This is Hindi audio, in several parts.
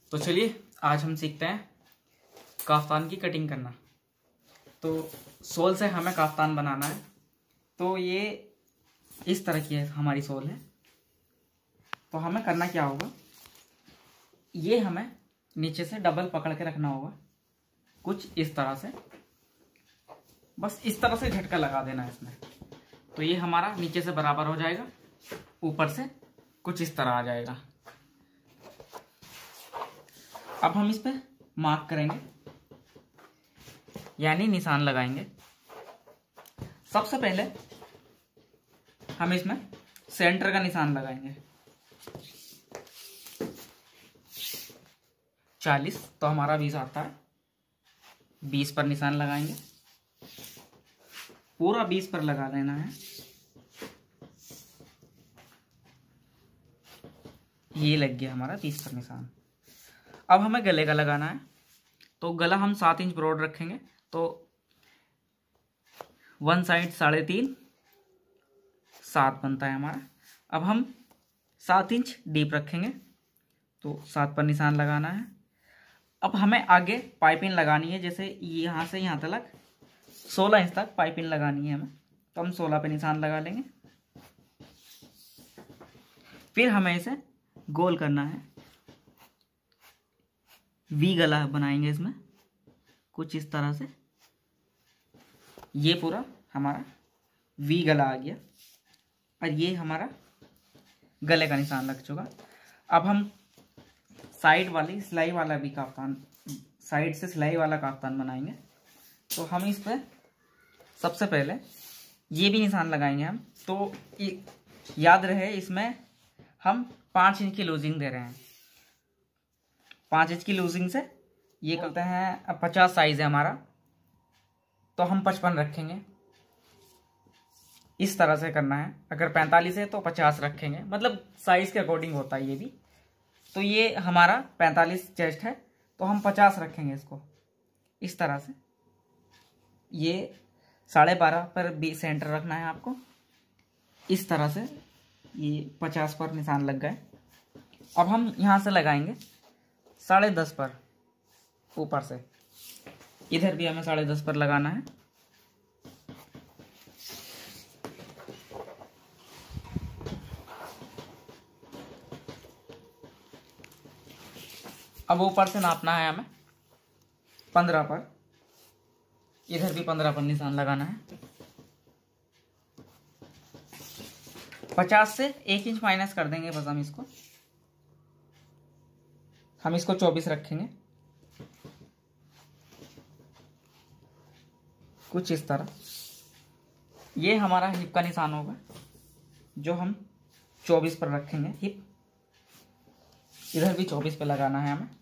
तो चलिए आज हम सीखते हैं काफ्तान की कटिंग करना। तो सोल से हमें काफ्तान बनाना है। तो ये इस तरह की है हमारी सोल है। तो हमें करना क्या होगा, ये हमें नीचे से डबल पकड़ के रखना होगा, कुछ इस तरह से। बस इस तरह से झटका लगा देना है इसमें, तो ये हमारा नीचे से बराबर हो जाएगा, ऊपर से कुछ इस तरह आ जाएगा। अब हम इस पे मार्क करेंगे, यानी निशान लगाएंगे। सबसे पहले हम इसमें सेंटर का निशान लगाएंगे 40, तो हमारा 20 आता है। 20 पर निशान लगाएंगे, पूरा 20 पर लगा लेना है। ये लग गया हमारा 20 पर निशान। अब हमें गले का लगाना है। तो गला हम 7 इंच ब्रॉड रखेंगे, तो वन साइड 3.5 7 बनता है हमारा। अब हम 7 इंच डीप रखेंगे, तो 7 पर निशान लगाना है। अब हमें आगे पाइपिंग लगानी है, जैसे यहाँ से यहाँ तक 16 इंच तक पाइपिंग लगानी है हमें, तो हम 16 पे निशान लगा लेंगे। फिर हमें इसे गोल करना है, वी गला बनाएंगे इसमें कुछ इस तरह से। ये पूरा हमारा वी गला आ गया और ये हमारा गले का निशान लग चुका। अब हम साइड वाली सिलाई वाला भी काफ्तान, साइड से सिलाई वाला काफ्तान बनाएंगे। तो हम इस पर सबसे पहले ये भी निशान लगाएंगे हम। तो याद रहे, इसमें हम 5 इंच की लूजिंग दे रहे हैं। 5 इंच की लूजिंग से ये करते हैं 50 साइज है हमारा, तो हम 55 रखेंगे। इस तरह से करना है। अगर 45 है तो 50 रखेंगे, मतलब साइज के अकॉर्डिंग होता है ये भी। तो ये हमारा 45 चेस्ट है, तो हम 50 रखेंगे इसको इस तरह से। ये 12.5 पर भी सेंटर रखना है आपको, इस तरह से। ये 50 पर निशान लग गए। अब हम यहाँ से लगाएंगे 10.5 पर, ऊपर से। इधर भी हमें 10.5 पर लगाना है। अब ऊपर से नापना है हमें 15 पर, इधर भी 15 पर निशान लगाना है। 50 से 1 इंच माइनस कर देंगे बस हम इसको 24 रखेंगे, कुछ इस तरह। ये हमारा हिप का निशान होगा, जो हम 24 पर रखेंगे हिप। इधर भी 24 पे लगाना है हमें।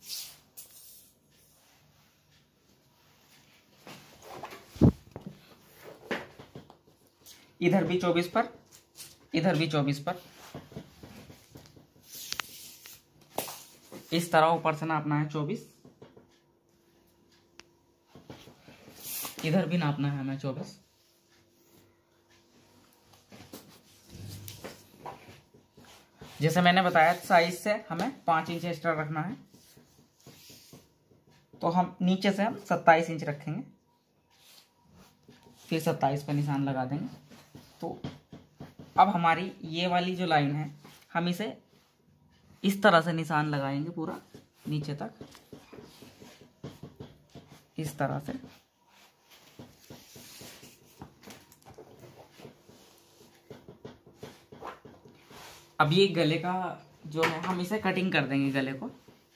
इधर भी 24 पर, इधर भी 24 पर। इस तरह ऊपर से नापना है 24। इधर भी नापना है हमें 24। जैसे मैंने बताया, साइज से हमें 5 इंच एक्स्ट्रा रखना है, तो हम नीचे से हम 27 इंच रखेंगे, फिर 27 पे निशान लगा देंगे। तो अब हमारी ये वाली जो लाइन है, हम इसे इस तरह से निशान लगाएंगे पूरा नीचे तक, इस तरह से। अब ये गले का जो है, हम इसे कटिंग कर देंगे गले को।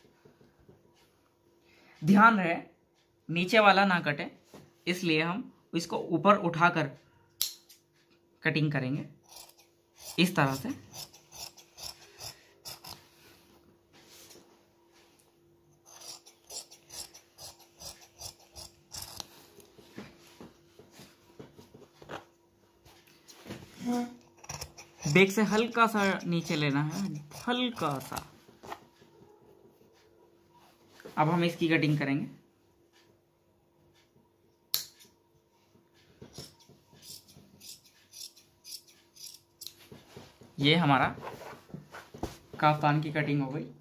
ध्यान रहे नीचे वाला ना कटे, इसलिए हम इसको ऊपर उठाकर कटिंग करेंगे इस तरह से। बैक से हल्का सा नीचे लेना है, हल्का सा। अब हम इसकी कटिंग करेंगे। ये हमारा काफ्तान की कटिंग हो गई।